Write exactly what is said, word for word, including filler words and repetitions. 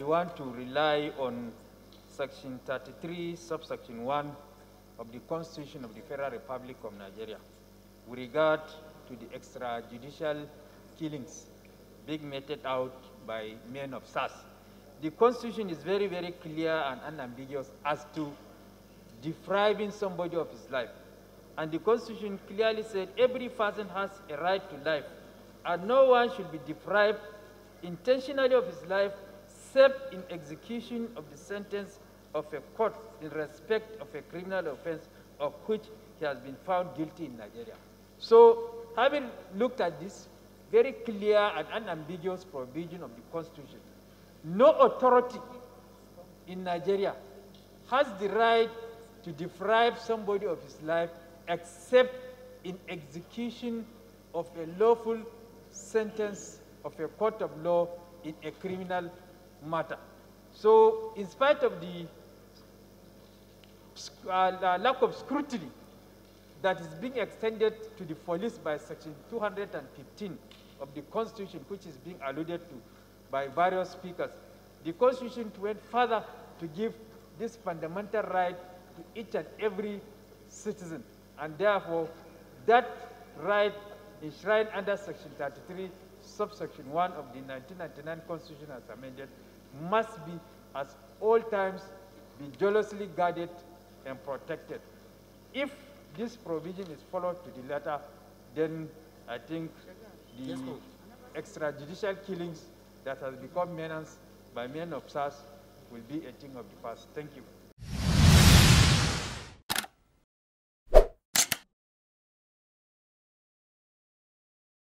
want to rely on Section thirty-three, subsection one of the Constitution of the Federal Republic of Nigeria with regard to the extrajudicial killings being meted out by men of SARS. The Constitution is very, very clear and unambiguous as to depriving somebody of his life. And the Constitution clearly said every person has a right to life, and no one should be deprived intentionally of his life except in execution of the sentence of a court in respect of a criminal offense of which he has been found guilty in Nigeria. So, having looked at this very clear and unambiguous provision of the Constitution, no authority in Nigeria has the right to deprive somebody of his life except in execution of a lawful sentence of a court of law in a criminal matter. So, in spite of the uh, lack of scrutiny that is being extended to the police by Section two hundred fifteen of the Constitution, which is being alluded to by various speakers, the Constitution went further to give this fundamental right to each and every citizen. And therefore, that right enshrined under Section thirty-three, subsection one of the nineteen ninety-nine Constitution as amended, must be, at all times, be jealously guarded and protected. If this provision is followed to the letter, then I think the extrajudicial killings that has become menace by men of SARS will be a thing of the past. Thank you.